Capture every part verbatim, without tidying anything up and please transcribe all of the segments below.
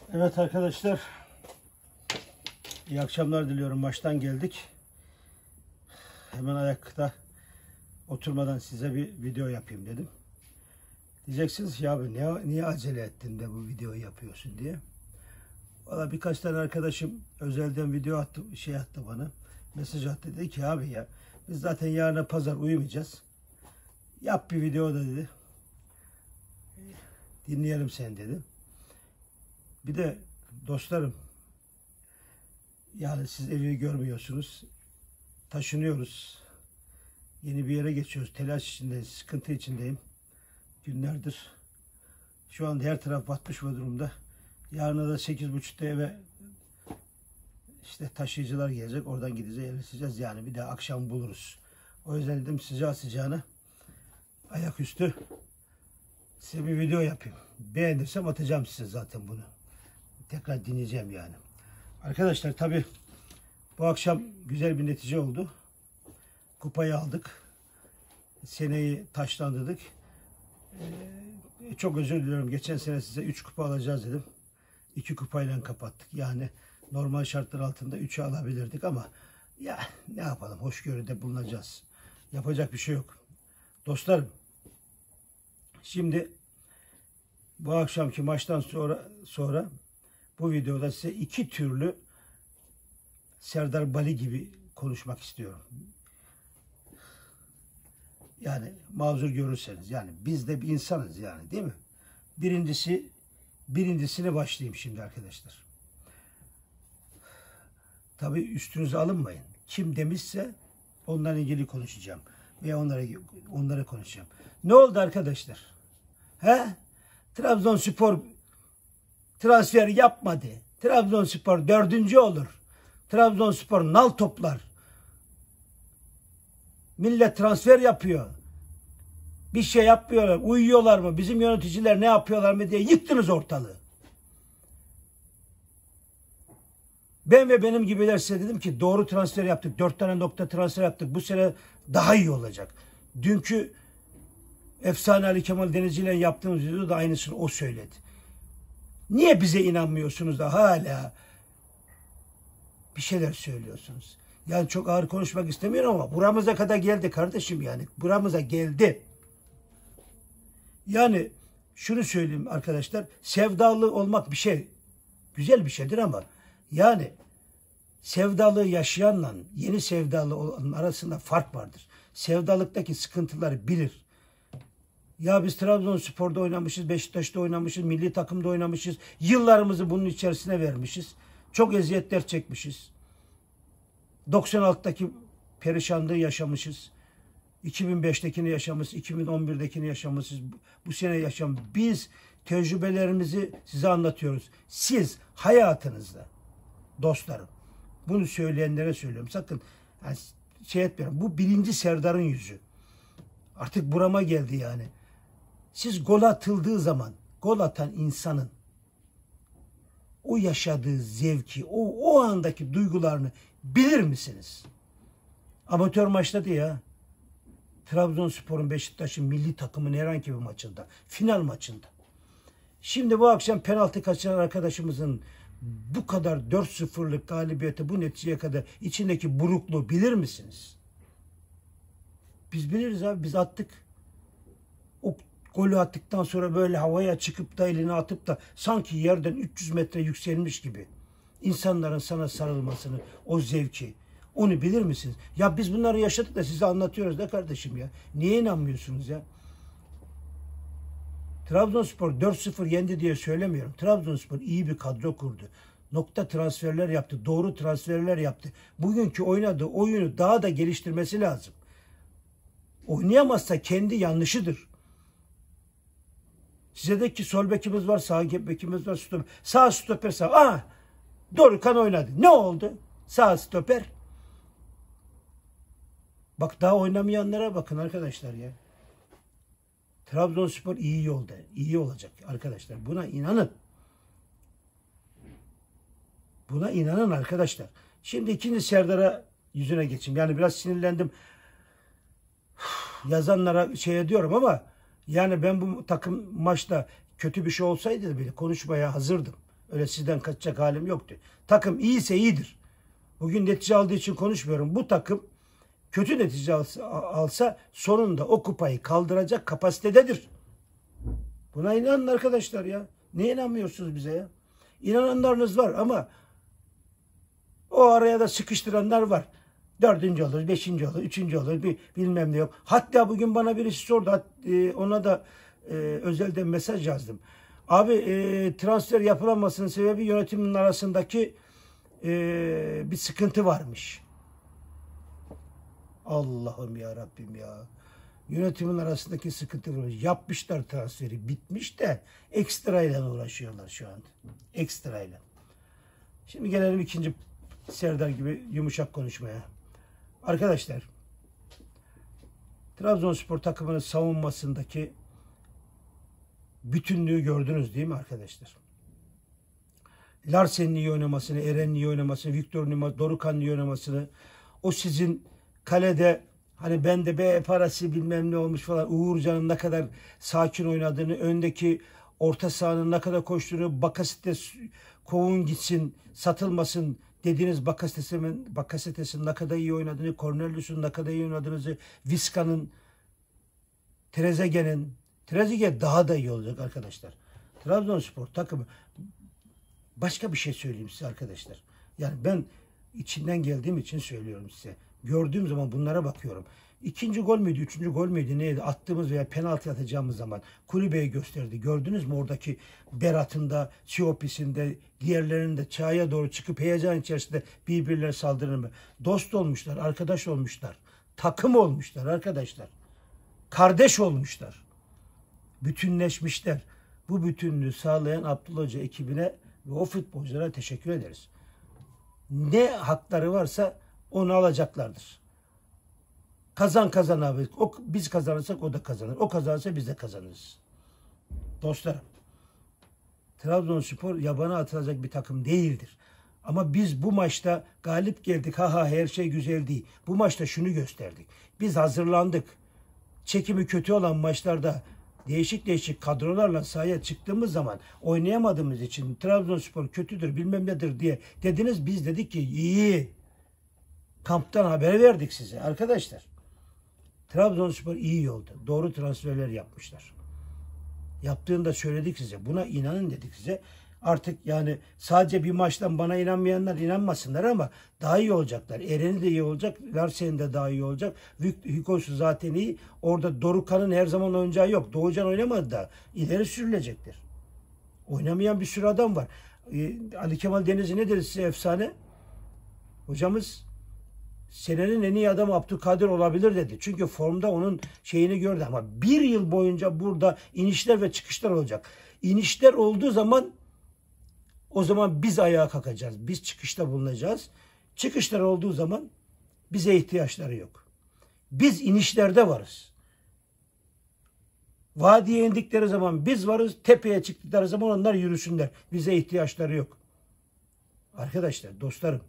Evet arkadaşlar, iyi akşamlar diliyorum. Maçtan geldik. Hemen ayakta oturmadan size bir video yapayım dedim. Diyeceksiniz ya abi niye, niye acele ettin de bu videoyu yapıyorsun diye. Valla birkaç tane arkadaşım özelden video attı, şey attı bana. Mesaj attı, dedi ki abi ya biz zaten yarına pazar uyumayacağız. Yap bir video da dedi. Dinleyelim seni dedi. Bir de dostlarım, yani siz evi görmüyorsunuz. Taşınıyoruz. Yeni bir yere geçiyoruz. Telaş içindeyiz. Sıkıntı içindeyim. Günlerdir. Şu anda her taraf batmış bu durumda. Yarın da sekiz buçukta eve işte taşıyıcılar gelecek. Oradan gideceğiz, yerleşeceğiz. Yani bir daha akşam buluruz. O yüzden dedim sıcağı sıcağına ayaküstü size bir video yapayım. Beğenirsem atacağım size zaten bunu. Tekrar dinleyeceğim yani. Arkadaşlar tabi bu akşam güzel bir netice oldu. Kupayı aldık. Seneyi taşlandırdık. Ee, çok özür diliyorum. Geçen sene size üç kupa alacağız dedim. iki kupayla kapattık. Yani normal şartlar altında üçü alabilirdik ama ya ne yapalım, hoşgörüde bulunacağız. Yapacak bir şey yok. Dostlarım, şimdi bu akşamki maçtan sonra sonra bu videoda size iki türlü Serdar Bali gibi konuşmak istiyorum. Yani mazur görürseniz, yani biz de bir insanız yani, değil mi? Birincisi, birincisine başlayayım şimdi arkadaşlar. Tabii üstünüze alınmayın. Kim demişse onlarla ilgili konuşacağım. Veya onlara, onlara konuşacağım. Ne oldu arkadaşlar? He? Trabzonspor transfer yapmadı. Trabzonspor dördüncü olur. Trabzonspor nal toplar. Millet transfer yapıyor. Bir şey yapmıyorlar. Uyuyorlar mı? Bizim yöneticiler ne yapıyorlar mı diye yıktınız ortalığı. Ben ve benim gibiler size dedim ki doğru transfer yaptık. Dört tane nokta transfer yaptık. Bu sene daha iyi olacak. Dünkü efsane Ali Kemal Denizci ile yaptığımız videoda da aynısını o söyledi. Niye bize inanmıyorsunuz da hala bir şeyler söylüyorsunuz? Yani çok ağır konuşmak istemiyorum ama buramıza kadar geldi kardeşim yani. Buramıza geldi. Yani şunu söyleyeyim arkadaşlar. Sevdalı olmak bir şey. Güzel bir şeydir ama yani sevdalığı yaşayanla yeni sevdalı olanın arasında fark vardır. Sevdalıktaki sıkıntıları bilir. Ya biz Trabzonspor'da oynamışız, Beşiktaş'ta oynamışız, milli takımda oynamışız. Yıllarımızı bunun içerisine vermişiz. Çok eziyetler çekmişiz. doksan altıdaki perişanlığı yaşamışız. iki bin beştekini yaşamışız, iki bin on birdekini yaşamışız. Bu sene yaşam. Biz tecrübelerimizi size anlatıyoruz. Siz hayatınızda dostlarım, bunu söyleyenlere söylüyorum. Sakın yani şey etmeyin. Bu birinci Serdar'ın yüzü. Artık burama geldi yani. Siz gol atıldığı zaman gol atan insanın o yaşadığı zevki, o, o andaki duygularını bilir misiniz? Amatör maçta değil ya. Trabzonspor'un, Beşiktaş'ın, milli takımın herhangi bir maçında, final maçında. Şimdi bu akşam penaltı kaçıran arkadaşımızın bu kadar dört sıfırlık galibiyete, bu neticeye kadar içindeki burukluğu bilir misiniz? Biz biliriz abi, biz attık. O golü attıktan sonra böyle havaya çıkıp da elini atıp da sanki yerden üç yüz metre yükselmiş gibi insanların sana sarılmasını, o zevki, onu bilir misiniz? Ya biz bunları yaşadık da size anlatıyoruz da kardeşim ya. Niye inanmıyorsunuz ya? Trabzonspor dört sıfır yendi diye söylemiyorum. Trabzonspor iyi bir kadro kurdu. Nokta transferler yaptı. Doğru transferler yaptı. Bugünkü oynadığı oyunu daha da geliştirmesi lazım. Oynayamazsa kendi yanlışıdır. Size de ki sol bekimiz var, sağ bekimiz var, stoper. Sağ stoper sağ. Aa, Dorukhan oynadı. Ne oldu? Sağ stoper. Bak daha oynamayanlara bakın arkadaşlar ya. Trabzonspor iyi yolda. İyi olacak arkadaşlar. Buna inanın. Buna inanın arkadaşlar. Şimdi ikinci Serdar'a yüzüne geçeyim. Yani biraz sinirlendim. Yazanlara şey ediyorum ama yani ben bu takım maçta kötü bir şey olsaydı bile konuşmaya hazırdım. Öyle sizden kaçacak halim yoktu. Takım iyiyse iyidir. Bugün netice aldığı için konuşmuyorum. Bu takım kötü netice alsa, alsa sonunda o kupayı kaldıracak kapasitededir. Buna inanın arkadaşlar ya. Niye inanmıyorsunuz bize ya? İnananlarınız var ama o araya da sıkıştıranlar var. Dördüncü olur, beşinci olur, üçüncü olur, bir bilmem ne yok. Hatta bugün bana birisi sordu, ona da e, özelden mesaj yazdım. Abi e, transfer yapılamasının sebebi yönetimin arasındaki e, bir sıkıntı varmış. Allah'ım ya Rabbim ya. Yönetimin arasındaki sıkıntı var. Yapmışlar transferi, bitmiş de ekstra ile uğraşıyorlar şu anda. Ekstra ile. Şimdi gelelim ikinci Serdar gibi yumuşak konuşmaya. Arkadaşlar, Trabzonspor takımının savunmasındaki bütünlüğü gördünüz değil mi arkadaşlar? Larsen'in iyi oynamasını, Eren'in iyi oynamasını, Victor'un, Dorukhan'ın iyi oynamasını, o sizin kalede hani bende be parası bilmem ne olmuş falan, Uğurcan'ın ne kadar sakin oynadığını, öndeki orta sahanın ne kadar koştuğunu, Bakasetes kovun gitsin, satılmasın dediğiniz Bakasetes'in Bakasetes'in ne kadar iyi oynadığını, Cornelius'un ne kadar iyi oynadığınızı, Vizca'nın, Trezeguet'in, Trezeguet daha da iyi olacak arkadaşlar. Trabzonspor takımı, başka bir şey söyleyeyim size arkadaşlar. Yani ben içinden geldiğim için söylüyorum size. Gördüğüm zaman bunlara bakıyorum. İkinci gol müydü, üçüncü gol müydü neydi? Attığımız veya penaltı atacağımız zaman kulübeyi gösterdi. Gördünüz mü oradaki Berat'ın da, Siopis'in de, diğerlerinin de çaya doğru çıkıp heyecan içerisinde birbirlerine saldırır mı? Dost olmuşlar, arkadaş olmuşlar. Takım olmuşlar arkadaşlar. Kardeş olmuşlar. Bütünleşmişler. Bu bütünlüğü sağlayan Abdullah Hoca ekibine ve o futbolculara teşekkür ederiz. Ne hakları varsa onu alacaklardır. Kazan kazan abi. O, biz kazanırsak o da kazanır. O kazanırsa biz de kazanırız. Dostlarım, Trabzonspor yabana atılacak bir takım değildir. Ama biz bu maçta galip geldik. Ha ha her şey güzel değil. Bu maçta şunu gösterdik. Biz hazırlandık. Çekimi kötü olan maçlarda değişik değişik kadrolarla sahaya çıktığımız zaman oynayamadığımız için Trabzonspor kötüdür bilmem nedir diye dediniz. Biz dedik ki iyi. Kamptan haber verdik size arkadaşlar. Trabzonspor iyi yolda. Doğru transferler yapmışlar. Yaptığını da söyledik size. Buna inanın dedik size. Artık yani sadece bir maçtan bana inanmayanlar inanmasınlar ama daha iyi olacaklar. Eren'i de iyi olacak. Larsen de daha iyi olacak. Hikosu zaten iyi. Orada Dorukhan'ın her zaman oynayacağı yok. Doğucan oynamadı da ileri sürülecektir. Oynamayan bir sürü adam var. Ee, Ali Kemal Denizli ne dedi size efsane? Hocamız senenin en iyi adamı Abdülkadir olabilir dedi. Çünkü formda onun şeyini gördü ama bir yıl boyunca burada inişler ve çıkışlar olacak. İnişler olduğu zaman o zaman biz ayağa kalkacağız. Biz çıkışta bulunacağız. Çıkışlar olduğu zaman bize ihtiyaçları yok. Biz inişlerde varız. Vadiye indikleri zaman biz varız. Tepeye çıktıkları zaman onlar yürüsünler. Bize ihtiyaçları yok. Arkadaşlar, dostlarım,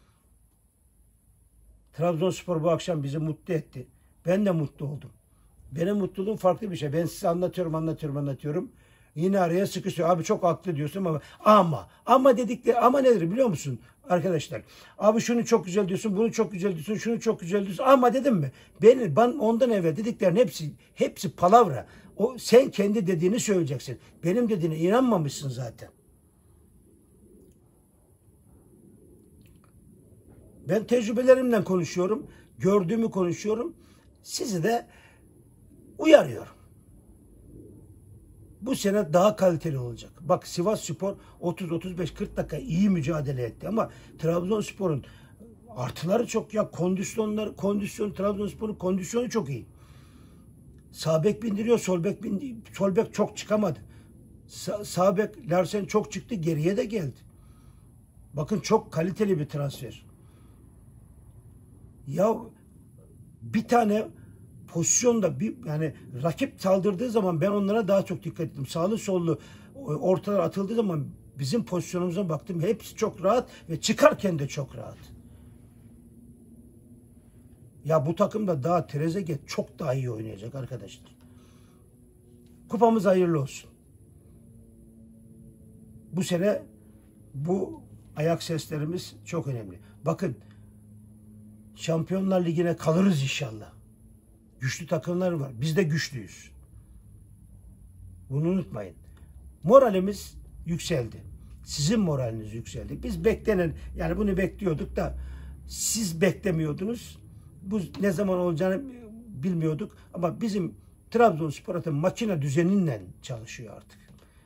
Trabzonspor bu akşam bizi mutlu etti. Ben de mutlu oldum. Benim mutluluğum farklı bir şey. Ben size anlatıyorum, anlatıyorum, anlatıyorum. Yine araya sıkışıyor. Abi çok haklı diyorsun ama ama ama dedikleri ama nedir biliyor musun arkadaşlar? Abi şunu çok güzel diyorsun, bunu çok güzel diyorsun, şunu çok güzel diyorsun. Ama dedim mi? Ben, ben ondan evvel dediklerin hepsi hepsi palavra. O sen kendi dediğini söyleyeceksin. Benim dediğine inanmamışsın zaten. Ben tecrübelerimden konuşuyorum. Gördüğümü konuşuyorum. Sizi de uyarıyorum. Bu sene daha kaliteli olacak. Bak Sivasspor otuz otuz beş kırk dakika iyi mücadele etti ama Trabzonspor'un artıları çok ya. Kondisyonlar, kondisyon Trabzonspor'un kondisyonu çok iyi. Sağ bek bindiriyor, sol bek bindi, sol bek çok çıkamadı. Sa sağ bek Larsen çok çıktı, geriye de geldi. Bakın çok kaliteli bir transfer. Ya bir tane pozisyonda bir yani rakip saldırdığı zaman ben onlara daha çok dikkat ettim. Sağlı sollu ortalar atıldığı zaman bizim pozisyonumuza baktım. Hepsi çok rahat ve çıkarken de çok rahat. Ya bu takımda daha Trezeguet çok daha iyi oynayacak arkadaşlar. Kupamız hayırlı olsun. Bu sene Bu ayak seslerimiz çok önemli. Bakın, Şampiyonlar Ligi'ne kalırız inşallah. Güçlü takımlar var. Biz de güçlüyüz. Bunu unutmayın. Moralimiz yükseldi. Sizin moraliniz yükseldi. Biz beklenen, yani bunu bekliyorduk da siz beklemiyordunuz. Bu ne zaman olacağını bilmiyorduk. Ama bizim Trabzonspor zaten makine düzeniyle çalışıyor artık.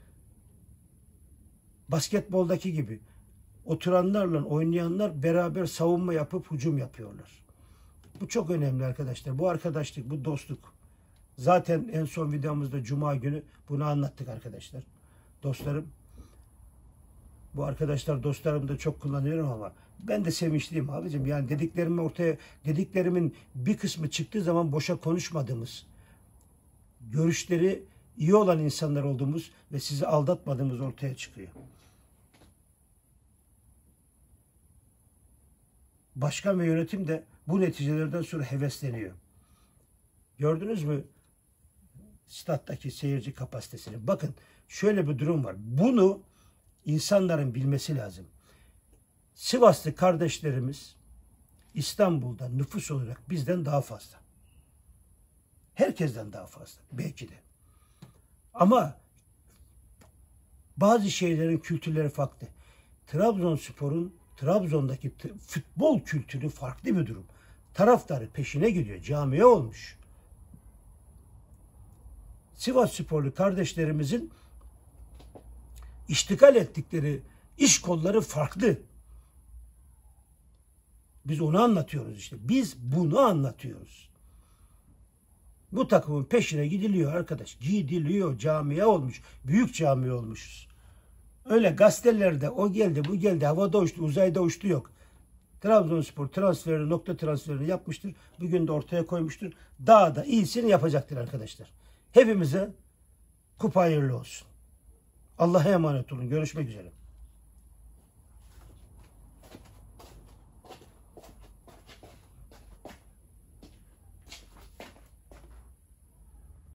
Basketboldaki gibi oturanlarla oynayanlar beraber savunma yapıp hücum yapıyorlar. Bu çok önemli arkadaşlar. Bu arkadaşlık, bu dostluk. Zaten en son videomuzda Cuma günü bunu anlattık arkadaşlar. Dostlarım, bu arkadaşlar dostlarım da çok kullanıyorum ama ben de sevinçliyim abicim. Yani dediklerimi ortaya, dediklerimin bir kısmı çıktığı zaman boşa konuşmadığımız, görüşleri iyi olan insanlar olduğumuz ve sizi aldatmadığımız ortaya çıkıyor. Başkan ve yönetim de bu neticelerden sonra hevesleniyor. Gördünüz mü stattaki seyirci kapasitesini? Bakın, şöyle bir durum var. Bunu insanların bilmesi lazım. Sivaslı kardeşlerimiz İstanbul'da nüfus olarak bizden daha fazla. Herkesten daha fazla belki de. Ama bazı şeylerin kültürleri farklı. Trabzonspor'un Trabzon'daki futbol kültürü farklı bir durum. Taraftarı peşine gidiyor. Camiye olmuş. Sivassporlu kardeşlerimizin iştikal ettikleri iş kolları farklı. Biz onu anlatıyoruz işte. Biz bunu anlatıyoruz. Bu takımın peşine gidiliyor arkadaş. Gidiliyor. Camiye olmuş. Büyük cami olmuşuz. Öyle gazetelerde o geldi, bu geldi, havada uçtu, uzayda uçtu yok. Trabzonspor transferini, nokta transferini yapmıştır. Bugün de ortaya koymuştur. Daha da iyisini yapacaktır arkadaşlar. Hepimize kupa hayırlı olsun. Allah'a emanet olun. Görüşmek üzere.